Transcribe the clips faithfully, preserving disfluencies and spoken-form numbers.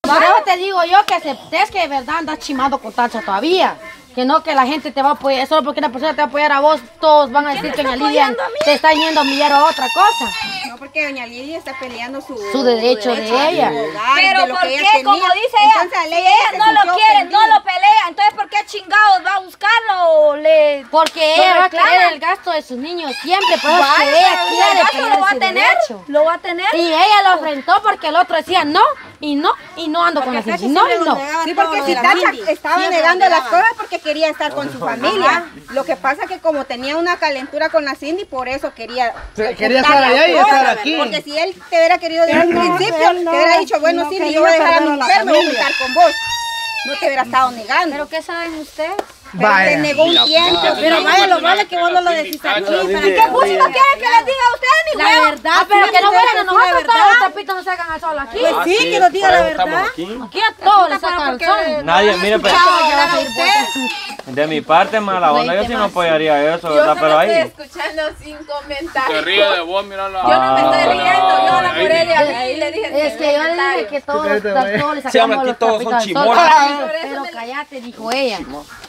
Por eso te digo yo que aceptes que de verdad andas chimando con Tacha todavía. Que no, que la gente te va a apoyar, solo porque una persona te va a apoyar a vos, todos van a decir que doña Lidia te está yendo a humillar a otra cosa. No, porque doña Lidia está peleando su, su derecho, su derecho de ella. Hogar, pero de lo ¿por que qué? ella Como dice ella, entonces, si ella no lo quiere, no lo pelea, entonces ¿por qué chingados va a buscarlo? Le... Porque ella va a querer el gasto de sus niños siempre, por eso que ella quiere pelear lo va a tener, lo va a tener. Y ella lo enfrentó porque el otro decía no, y no, y no ando con la gente, no, y no. Sí, porque si Tacha estaba negando las cosas porque quería estar con su familia. Lo que pasa es que como tenía una calentura con la Cindy, por eso quería quería estar allá y estar aquí. Porque si él te hubiera querido desde el principio, te hubiera dicho, bueno, Cindy, yo voy a dejar a mi mujer, me voy a juntar con vos. No te hubiera estado negando. ¿Pero qué saben ustedes? Pero te negó un tiempo. Pero vaya, lo malo es que vos no lo decís aquí. ¿Para qué pusi no quieren que les diga a ustedes ni la verdad? Ah, pero que no fueran a nosotros, todos los tapitos no se hagan al sol aquí. Pues sí, que nos diga la verdad. Aquí a todos les sacan al sol. Nadie, mire, pero... De mi parte, mala onda, yo sí no apoyaría eso, ¿verdad? Pero ahí... Yo estoy escuchando sin comentarios. Se ríe de vos, mírala. Yo no me estoy riendo, yo a la Morelia ahí le dije. Es que yo le dije que todos les sacamos los tapitos al sol. Pero cállate, dijo ella.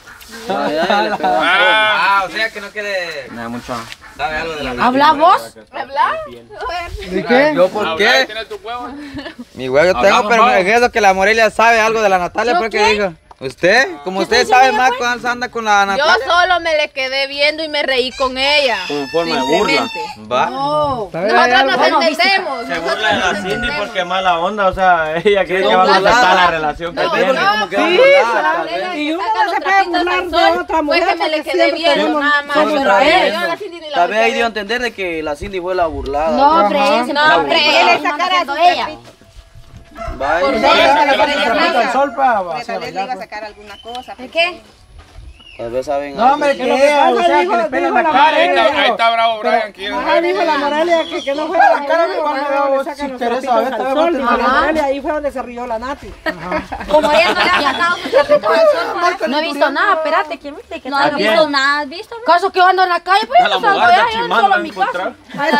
Ah, o sea que no quiere... No hay mucho. Sabe algo de la... ¿Habla vos? ¿Habla? ¿De qué? ¿Yo por qué? ¿Tienes tu huevo? Mi huevo yo tengo, pero es eso que la Morelia sabe algo de la Natalia, porque dijo... ¿Usted? Como usted sabe más cuando anda con la Natalia. Yo solo me le quedé viendo y me reí con ella. Como forma de burla. Va. No. Nosotros nos entendemos. Se burla de la Cindy porque mala onda, o sea, ella cree que va a maltratar la relación que tiene. Y uno no se puede burlar de otra mujer. Pues que me le quedé viendo nada más. Pero a ella, yo a la Cindy ni la Tal vez ahí dio a entender de que la Cindy fue la burlada. No, hombre, ese no, hombre, él es sacar a su ella. Vaya. Por eso el sol para tal vez le iba a sacar alguna cosa. ¿De qué? Tal vez saben No, hombre, que ella, o sea, que le peguen la cara. Ahí está, ahí está bravo Brian. Ajá, dijo la Morelia que, que no fuera la cara, que igual le sacan los trapitos al sol. Dijo la Morelia, ahí fue donde se rió la Nati. Como ella no le ha sacado sus trapitos al sol. No he visto nada, espérate, ¿quién viste? No has visto nada, ¿has visto? ¿Caso que yo ando en la calle? Pues yo no salgo allá, yo ando solo en mi casa.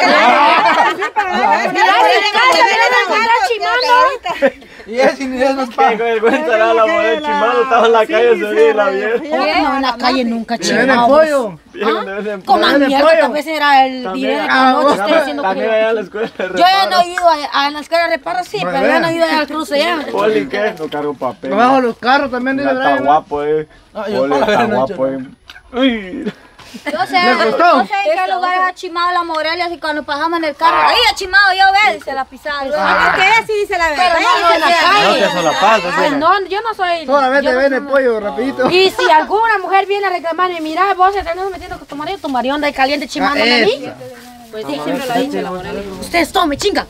Y es ni es nos paga. Qué vergüenza era la mujer chimando, estaba en la calle, se veía la vieja. No, en la calle nunca ¿Viene el chimamos. pollo? Como mierda, tal vez era el video de que no te estoy diciendo También que... allá a la escuela de Yo ya no reparo. he ido a, a la escuela de reparo, sí, pero ya no he ido al cruce ya. Poli, ¿qué? No cargo papel. Abajo los carros también dice Mira, está Brian. guapo, eh. No, yo Poli, para está ver, no he guapo, hecho eh. Uy. Yo sé, ¿Le gustó? yo sé en qué lugares ha chimado la Morelia, así cuando pasamos en el carro. Ahí ha chimado, yo veo, dice la pisada. Porque ella sí dice la verdad. Pero no en la No te calle. solapás, Ay, no, yo no soy... Solamente yo no ven el soy- pollo rapidito. Y si alguna mujer viene a reclamarme, mira, vos te estás metiendo con tu marido, tu marido anda ahí caliente chimándome a mí. Pues sí, siempre lo dice la Morelia. Ustedes todos me chingan.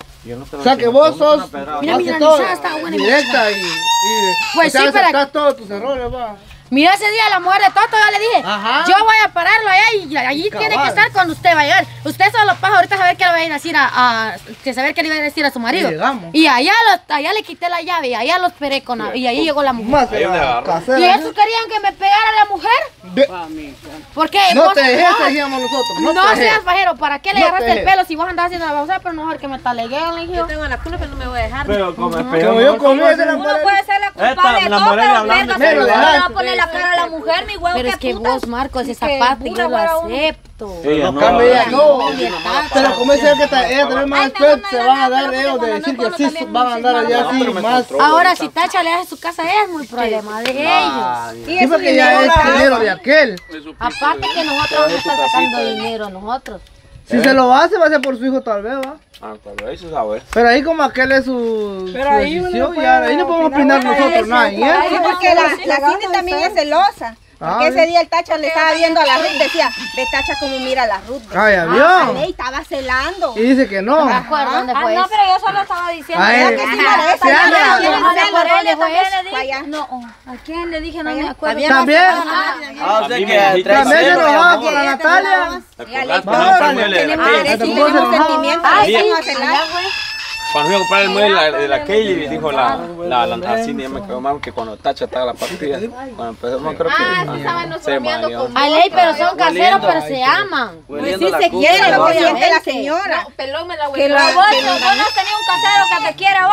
O sea que vos sos... Mira, mira, haces todo Lisa está buena. directa y... y Pues o sea, sí, pero- aceptás todos tus errores, va. Mira ese día la mujer de Toto, yo le dije, Ajá. yo voy a pararlo allá y allí tiene que estar cuando usted va a llegar. Usted solo pasa ahorita a saber qué le va a decir a, a que saber qué le iba a decir a su marido. Y llegamos. Y allá, lo, allá le quité la llave y allá lo esperé con la- y ahí llegó la mujer. Más que la casera. ¿Y esos querían que me pegara la mujer? De- ¿Por qué? No Vos- te dejes, te decíamos nosotros. No, No te seas dejes. bajero, ¿para qué le No agarraste te el dejes. pelo si vos andás haciendo la babosada? Pero mejor que me taleguen, le dije yo. Tengo la culpa, pero no me voy a dejar. Pero como me Como pegó. yo comí ese la Uno mujer. puede ser la culpable Esta, de la todo, Morelia pero hablando verga, de se le eso. va a poner la cara a la mujer, mi huevo, Pero es qué que putas. vos, Marco, ese Que zapato yo pura lo hueva uno. acepto. Ella No no, cambia ella, no. Oye, Tacha. Pero como dice que está- ella también más Ay, después no, no, se no, van a no, dar pero ellos de cuando decir no que puedo sí también van a andar muchísimas allá No, así pero me más. controlo. Ahora, si Tacha le hace su casa a ella, es muy problema de ellos. Sí, porque ya es dinero de aquel. Aparte que nosotros vamos a estar sacando dinero, nosotros. Si se lo hace, va a ser por su hijo tal vez, va. Ah, tal vez eso sabe. Pero ahí como aquel es su, Pero su ahí uno decisión, puede ya, ahí no podemos opinar, opinar bueno, nosotros eso, nada. ¿eh? claro. Sí, porque la, la Cindy también es celosa. Porque Ah, ese día el Tacha le estaba viendo a la Ruth, decía, ve Tacha como mira a la Ruth. Ay, Ah, avión. y estaba celando. Y dice que no. No me acuerdo dónde Ah, fue no, eso. pero yo solo estaba diciendo. Ay, ¿verdad que sí, ajá, Morelia se también habla. le No me dije, acuerdo dónde fue también eso. le dije. Vaya. No, ¿a quién le dije? No me acuerdo. También. También. Ah, o sea También que me dijiste. También se traicionero de enojaba amor. con la Natalia. Dígale, Acordaste, Va, no, vale. mueble de la tenemos Kelly. derecho y Tampoco se tenemos enojaba. sentimientos. Ah, ahí sí, vamos a celar. allá fue. Cuando fui a comprar el mueble de la, de la Kelly, dijo la, la, la, la Cindy, ya me quedó mal que cuando Tacha estaba la partida. Cuando empezamos, creo que. Ah, sí, estaban los se bromeando mareó. con A ley, pero son caseros, Oliendo. pero se aman. Hueliendo Sí la se cuca. quiere lo que obviamente. siente la señora. No, pelón me la Que huele. lo- Vos, vos no has tenido un casero que te quiera vos.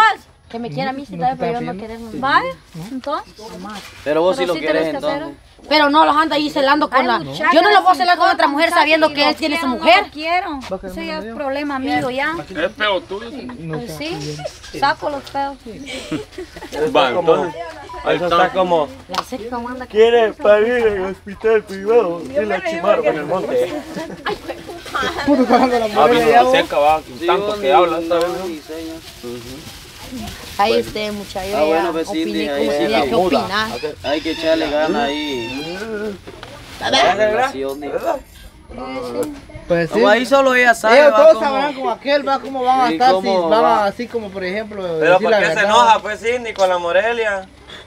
Que me quiera a mí, sí, tal vez, pero yo no queremos. Vaya, entonces. Pero vos sí Pero lo sí querés tenés que hacer. entonces. Pero no los anda ahí celando con Ay, la... muchacha, Yo no lo voy a si celar con no, otra mujer muchacha, sabiendo si que lo él tiene su quiero, mujer. No lo quiero. Ese ya es problema mío ya. Es peor tuyo. Pues sí, saco los pedos. Va, entonces. Eso está como, La seca anda... quiere parir en el hospital privado y la chimaron en el monte. Puto pagando la Ah, Morelia vino ya, la vos. seca, va. Sí, Tanto vos que ni- habla ni esta vez. no ¿no? diseña. Ahí usted, muchacho, Ah, ya bueno, pues, Cindy, opiné ahí como sí, tenía la que muda. opinar. Hay que echarle gana ahí. La relación, digo. Pues sí. No, ahí solo ella sabe, Ellos va, todos cómo- sabrán como aquel, va, cómo van a Sí, estar, si cómo van va. a, así como por ejemplo, Pero decir ¿por la qué se verdad. enoja pues Cindy con la Morelia?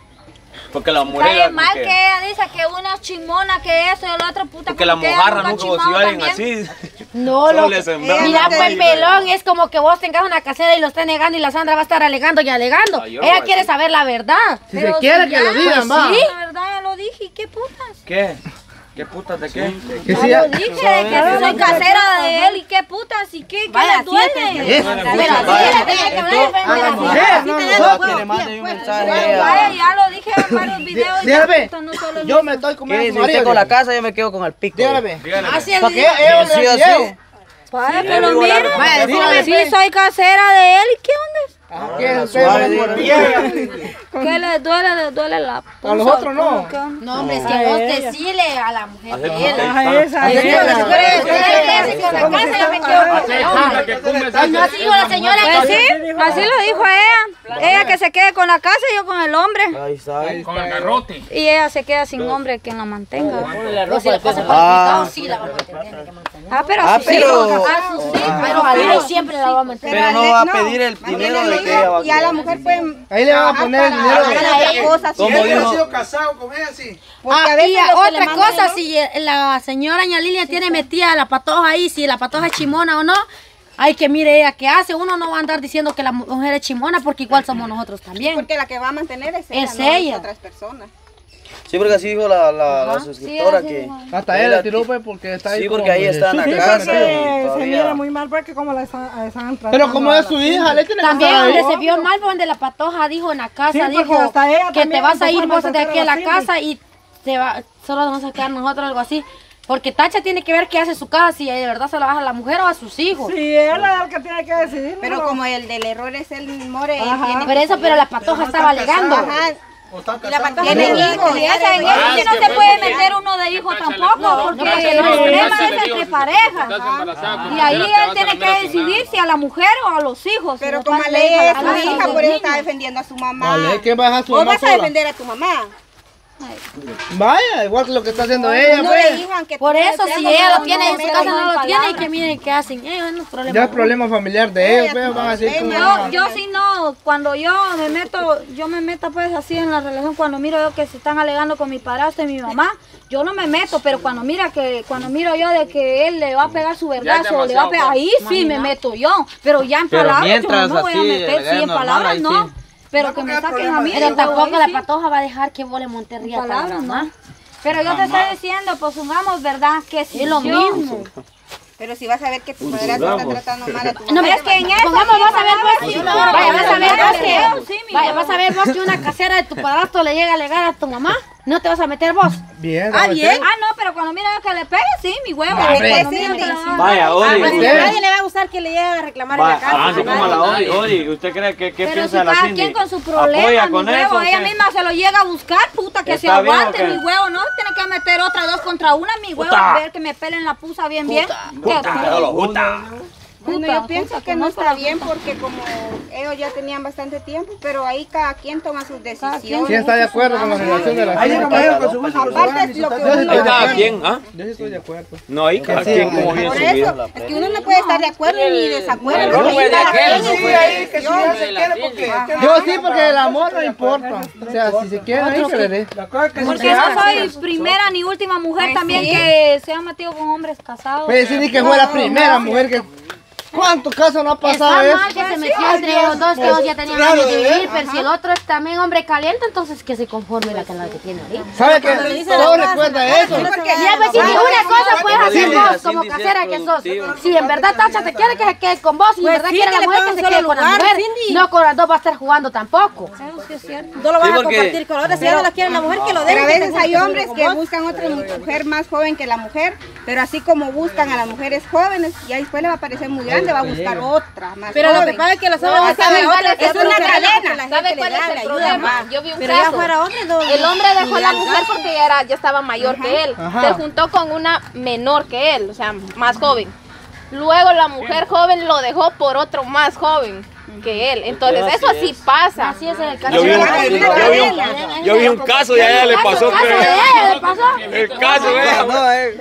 Porque la Está mujer. bien mal que ella dice que una es chimona, que eso y el otro puta. Porque la como que ella mojarra nunca nunca chimado vos alguien también. así. No, Solo lo le que... sembramos. Mira, Ay, pues güey. pelón, es como que vos tengas una casera y lo estés negando y la Sandra va a estar alegando y alegando. Ay, yo Ella voy a quiere decir. saber la verdad. Si se quiere que lo digan, va. sí. La verdad ya lo dije, ¿y qué putas? ¿Qué? ¿Qué putas de qué? Que Ya sí, lo dije, de que soy casera de él y qué putas y qué, qué Vaya, les duele. siéntese. Pero así era, tenía que hablar de frente a la mujer. no, No, que le mande un mensaje. Vaya, ella. ya lo dije en varios videos. y Dígale, las putas no solo en yo eso. me estoy ¿Qué comiendo dice su usted marido. con la casa? Yo me quedo con el pico. Dígale, Así es. ¿para qué? dijo. Ellos Sí, me así. video. Vaya, Sí, pero digo, la mira, verdad. Dígale, sí pues. soy casera de él, ¿y qué onda? Ah, ¿qué? Usted suave, me digo. mordía. ¿Qué les duele? Les duele la A los puta, otros no. ¿qué onda? No, hombre, es que vos decile a la mujer Así de como él. que A está. esa, Así a como la esa. señora de ustedes que hace con la casa, yo me quedo con el hombre. Que tú me Ay, no, así dijo la señora Pues que sí, así lo dijo ella. Ella que se quede con la casa y yo con el hombre. Ahí está. Con el garrote. Y ella se queda sin hombre quien la mantenga. Pues si la pasa por el Ah. picado, sí la vamos a mantener, hay que mantener. Ah, pero Ah, así sí. pero- A sus hijos, pero a él siempre la va a mantener. Pero no va a pedir el dinero de que ella va a Y a la quedar. mujer puede Ahí le van a poner el dinero. hacer cosas. ¿Cómo sí. dijo? casado con ella, sí. Porque Ah, a veces y lo que le otra mandan cosa, ¿no? si eh, la señora Ña Lilia tiene metida la patoja ahí, si la patoja es chimona o no, hay que mire ella qué hace. Uno no va a andar diciendo que la mu- mujer es chimona porque igual somos nosotros también. Porque la que va a mantener es ella, Es no ella. otras personas. Sí, porque así dijo la, la, la suscriptora así que... dijo. Hasta él le tiró, pues, porque está ahí. Sí, porque como ahí que está en la sucio. casa. Se todavía. mira muy mal porque como la están, la están tratando. Pero como a es la su señora. hija, le tiene que También estar donde ahí. se vio mal fue donde la patoja dijo en la casa, Sí, porque dijo hasta ella que te también vas a ir empezó a vos de aquí a maltratar la a la casa y te va, solo vamos a quedar nosotros, algo así. Porque Tacha tiene que ver qué hace su casa, si de verdad se la baja a la mujer o a sus hijos. Sí, él es el que tiene que decidir. Pero ¿no? como el del error es el more, él Ajá. tiene Pero eso, pero la patoja estaba alegando. Ajá. Y la patoja Tiene tiene hijos, ya saben, Ah, eso sí es no que se fue puede porque meter uno de hijo Tacha le tampoco, puso- porque Tacha el le dijo, problema Tacha es le entre dijo, parejas. estás embarazada, Y ahí te vas él a tiene cambiar que a tu decidir lado. si a la mujer o a los hijos. Pero Si como no, le le deja es la su casa a hija, los por eso está niños. defendiendo a su mamá. Vale, ¿quién va a dejar a su Vos mamá vas a sola? defender a tu mamá. Vaya, igual que lo que está haciendo ella, No pues. le digan que Por tú eso, eres si la ella mamá, lo tiene en su no, casa, no, no lo tiene, y palabras. que miren qué hacen. Ellos no es problema. Ya es problema familiar de ellos, pues, van a decir como... Yo, yo sí no, cuando yo me meto, yo me meto pues así en la relación, cuando miro yo que se están alegando con mi padrastro y mi mamá, yo no me meto, pero cuando mira que, cuando miro yo de que él le va a pegar su vergazo, o le va a pegar, ahí sí me meto yo, pero ya en Pero palabras mientras yo no voy a así, meter, sí, legal, en normal, palabras ahí no, sí. pero que me saquen a mí. Pero yo tampoco ahí la sí. patoja va a dejar que vos le montes En riata a la palabras mamá. no. Pero yo te estoy diciendo, pues sumamos, ¿verdad? Que si Es lo yo- mismo. Pero si vas a ver que tu padrastro está tratando mal a tu No, mamá. es que en eso, pongamos, vas a ver vos que una, vaya, vas a ver vos que, vaya, vas a ver vos que una casera de tu padrastro le llega a alegar a tu mamá, no te vas a meter vos. Bien, Ah, ¿no? bien. Ah, no, pero cuando mira que le pegue, sí, mi huevo. Hombre, Cuando sí, mira que sí, le- sí. Vaya, Ori, A usted, nadie le va a gustar que le lleguen a reclamar en la casa. va, así como la Ori, Ori, ¿usted cree que qué Pero si piensa la cada Cindy? quien con su problema, ¿Apoya mi con huevo, eso? o ella qué? misma se lo llega a buscar, puta, que se ¿Está bien o aguante, qué? mi huevo, no tiene que meter otra dos contra una, mi huevo, Puta. a ver que me pelen la pusa bien, bien. Que- Bueno, yo pienso que no está bien porque como ellos ya tenían bastante tiempo, pero ahí cada quien toma sus decisiones. ¿Quién está de acuerdo con la relación de la Ahí señora? no me con su música. Aparte es lo que Yo sí estoy de uno- Cada acuerdo. quien, ¿ah? Yo sí estoy de acuerdo. No, ahí cada sí, quien sí. como vive Por su eso, vida. es que uno no puede estar de acuerdo ni desacuerdo. el porque Rubén de cada aquel, quien no tiene fue su ahí, que si decisión. ella se quiere porque... Yo sí, porque el amor no importa. O sea, si se quiere ahí, que le dé. La cosa es que Porque si no se soy primera ni última mujer Pues también sí. que se ha metido con hombres casados. Puede decir ni que fue la primera mujer que... ¿Cuántos casos no ha pasado Está eso? mal que se metió entre ellos dos, que ellos ya tenían Claro, años de ¿eh? vivir, pero si el otro es también hombre caliente, entonces que se conforme la que, la que tiene ahorita. ¿Sabe qué? Todo recuerda eso. Mira, pues si una cosa puedes hacer vos como casera que sos. Si en verdad Tacha te quiere que se quede con vos, y en Pues verdad sí, quiere que la le mujer pongan que se un quede solo con la lugar, mujer. Cindy. No con las dos va a estar jugando tampoco. Eso sí es cierto. No lo vas Sí, a porque- compartir con otra. Si ya no la quiere la mujer, que lo Pero deje. a que veces se hay junte hombres con que vos. buscan otra mujer más joven que la mujer, pero así como buscan a las mujeres jóvenes, ya después le va a parecer muy grande, va a buscar otra más Pero lo joven. que pasa es que los No, hombres sabe saben igual, otra, es una cadena. ¿Sabe cuál es el problema? Yo vi un Pero ya caso. fuera hombre, no. El hombre dejó a la mujer porque ya, era, ya estaba mayor que él. Ajá. Se juntó con una menor que él, o sea, más joven. Luego la mujer joven lo dejó por otro más joven que él. Entonces eso sí pasa. Así es el caso. Yo vi un, yo vi un, yo vi un caso y a ella le pasó ¿El caso de que... ella le pasó? El caso, eh. No, eh.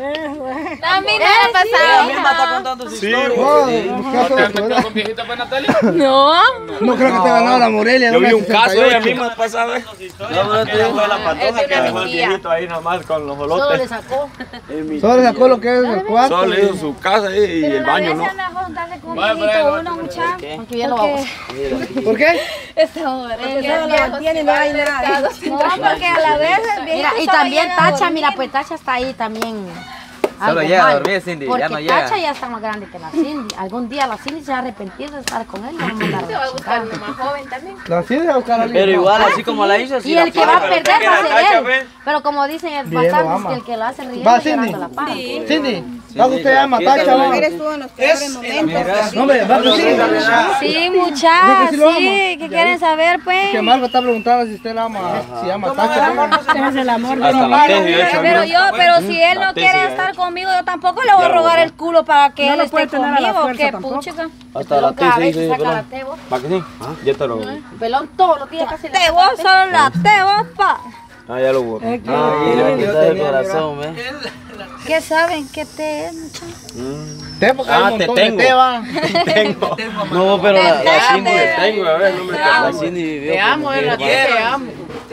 A mí no me ha pasado. misma está contando su Sí, historia. No, sí. el caso ¿Te de has metido con viejita pues, Natalia? No. No creo que te ha ganado la Morelia. Yo vi una un caso sesenta y ella ocho. misma pasada. No, pero te dijo la patoja que Dejó el viejito ahí nomás con los Solo le olotes. sacó. Solo le sacó lo que es el cuarto. Solo le hizo su casa ahí y el baño, ¿no? mejor darle con Vaya, un vaya, uno, muchacho. Aunque ya lo vamos. ¿Por qué? Esta hora. Porque solo lo mantiene y no hay nada. No, porque a la vez el viejito Mira, y solo también llega a Tacha, dormir. mira, pues Tacha está ahí también. Solo algo llega a mal, dormir, Cindy, ya porque no llega. Tacha ya está más grande que la Cindy. Algún día la Cindy se va a arrepentir de estar con él. y va a mandar a Se va a la buscar chingada. uno más joven también. La sí de buscar a alguien. Pero igual, Ah, así como la hizo, sí Y la el que va a paga. perder va a Tacha, ser él. ve. Pero como dicen, es Bien, lo bastante ama. que el que lo hace riendo Va, y llorando Cindy. la paga. Cindy, ¿va que usted llama Tacha? La va? mujer estuvo en los peores momentos. No, hombre, va que sí. Sí, Dijo muchachos, que sí lo ama. sí, ¿qué quieren saber, pues? Que Marco está preguntando si usted la ama. Si llama Tacha. Es el amor. Hasta la tesis hecha, Pero ¿no? yo, pero si él no La quiere tesis, estar conmigo, yo tampoco le voy a rogar el culo para que No él lo esté puede tener a la conmigo. fuerza Que tampoco. puchica. Hasta la Cada vez tesis, se sí, saca la pelón. tebo. ¿Va que sí? Ya te lo... Pelón todo lo tiene casi. Te vos solo la te vos, pa. Ah, ya lo borré. Ah, le va a quitar el corazón, ¿ves? ¿Qué saben? ¿Qué te es, muchacho? Té, porque hay Ah, un te montón de tengo. té, va. Tengo. No, pero la, la Cindy, Te tengo, a ver, no me la cago. Cindy vivió. Te amo, como es la que- tía, te amo.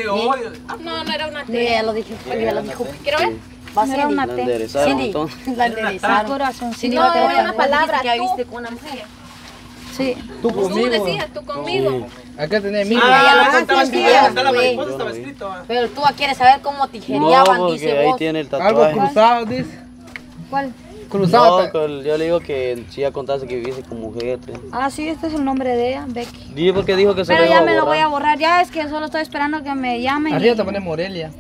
No, no era una Sí, ya lo dije, ya lo dijo. Quiero ver. Va No era Cindy. una La te. enderezaron, Cindy, entonces. la enderezaron. Corazón, Cindy no, va a querer era una una palabra. Que ya tú. viste con una mujer. Sí. Tú Tú conmigo. decías, tú conmigo. Hay que tener miedo. Ella lo Ah, contó en video, güey. Pero tú quieres saber cómo No, tijereaban, porque dice ahí vos. tiene el Algo tatuaje. cruzado, dice. ¿Cuál? Cruzado. No, que yo le digo que si ya contaste que viviese con mujer. te- Ah, sí, este es el nombre de ella, Becky. Dije porque dijo que se Pero lo ya iba a me lo borrar. voy a borrar. Ya es que solo estoy esperando que me llamen. Arriba y- te pone Morelia.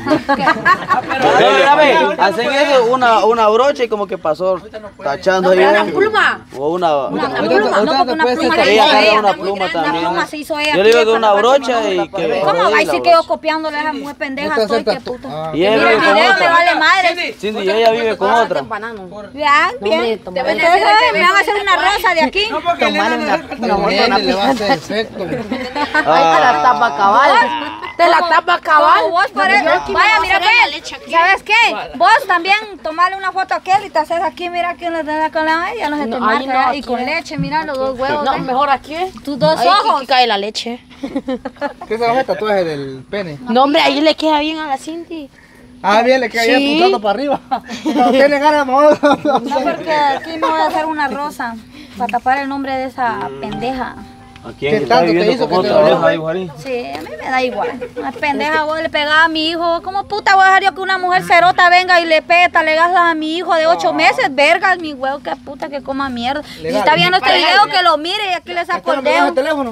Pero, mira, ve, hacen eso, una, una brocha y como que pasó tachando ahí. Una un- pluma. O una. Una Ahorita- pluma, ahorita no, te porque una puedes pluma hacer la Ella hizo agarró ella. una pluma Una también. pluma se hizo ella. Yo le digo aquí que para una la próxima brocha y nota. que. ¿Cómo? jodí Ahí la sí brocha. quedó copiándole a esa mujer pendeja, No te soy que aceptas tú. puta. Ah. Y ella Mira vive el con video, me otra. vale madre. Cindy, y ella vive con otra. Banano. Bien, bien. hombre, Te toma. ven- Entonces me van a hacer una rosa de aquí. Tomarle una, una Morelia le va a hacer efecto. Ahí te la tapa cabal. Te la tapa cabal. Como vos por eso. Vaya, mira que, ¿sabes qué? Vos también tomarle una foto a aquel y te haces aquí, mira que le da con la ella, no se te No, ahí marca, no, ¿eh? aquí Y con es. leche, mira los dos huevos. No, ¿ves? mejor aquí. ¿eh? Tus dos Ahí ojos. que cae la leche. ¿Qué se va a hacer tatuaje del pene? No, hombre, ahí le queda bien a la Cindy. Ah, bien, le queda ahí Sí. apuntando para arriba. No tiene ganas, mamá. No, porque aquí me voy a hacer una rosa para tapar el nombre de esa pendeja. ¿A quién ¿Qué está tanto te viviendo hizo con que te otra? dolió? Ahí, Juanín. Sí, a mí me da igual. Una pendeja, vos le pegaba a mi hijo. ¿Cómo puta voy a dejar yo que una mujer cerota venga y le pegue talegazos a mi hijo de ocho meses? Vergas, mi huevo, qué puta que coma mierda. Si Legal. está viendo este video, que lo mire y aquí le saco el ¿Cuál es el dedo. teléfono?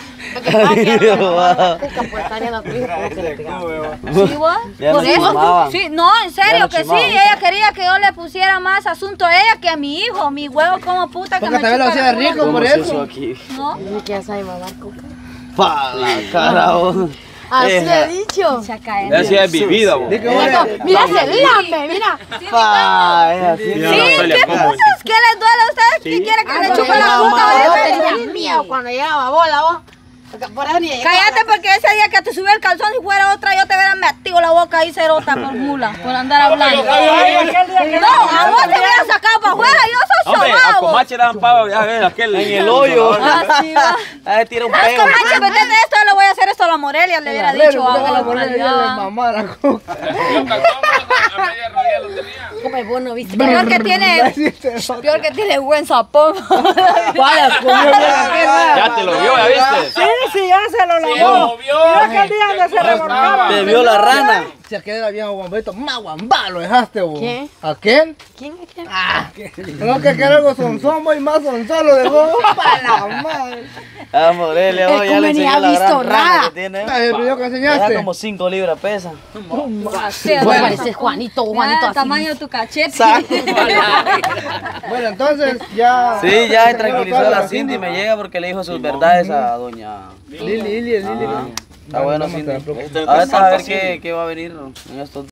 ¿Sí, vos? Ya Por me eso. llamaban. Sí, no, en Ya serio lo que sí. chimaban. Ella quería que yo le pusiera más asunto a ella que a mi hijo. Mi huevo como puta que Porque me también lo chupa hacía el culo. rico por ¿Cómo es eso eso. aquí? ¿No? ¿Qué ya sabe mamar coca? Pa la cara, vos. Así Esa. he dicho. Se cae. Ella sí es vivida, vos. Di que Mira, bueno, mira, se lambe, mira. Pa, es así. Mira, Sí, Natalia, ¿qué ¿cómo es? putas? ¿Qué les duele a ustedes? ¿Quién quiere que le chupe la Yo puta? tenía miedo cuando llegaba bola, vos. Por eso ni llegaba. Cállate porque ese día que te subió el calzón, si fuera otra, yo te hubiera metido la boca ahí cerota por mula, por andar hablando. No, a vos te hubiera sacado para afuera, yo soy Hombre, a sobado. Comache le dan pavo, ya ves, aquel En el hoyo. Así va. Ahí tira un Es peo. como manche, metete esto, yo le voy a hacer esto a la Morelia, le hubiera Lero, dicho porque a la vos. Morelia ya le mamaba la coca. Yo calzón, a media rodilla lo tenía. come bueno, viste. Peor que tiene, peor que tiene buen zapón. Vaya, comió bien aquel, vaya. Ya te lo vio, ¿ya viste? Sí, sí, ya se lo lavó. Mira que el día donde se revolcaba. Te vio la rana. Si aquel era bien guambito, más guambá lo dejaste vos. ¿Quién? ¿Aquel? ¿Quién es quién? Ah, no que era algo sonzón, y más sonzón lo dejó. Para la madre. Ah, Morelia, El vos ya le come ni enseñó ha la visto gran rana nada. que tiene. Ah, el video que Deja enseñaste. como cinco libras pesa. Sí, Vos bueno. pareces Juanito, Juanito Mira el así. tamaño de tu cachete. Bueno, entonces ya. Sí, ya se tranquilizó a la Cindy, me llega porque le dijo sus verdades a doña Lili, Lili, Lili. Está bueno, Cindy. Ahora a ver qué, qué va a venir en estos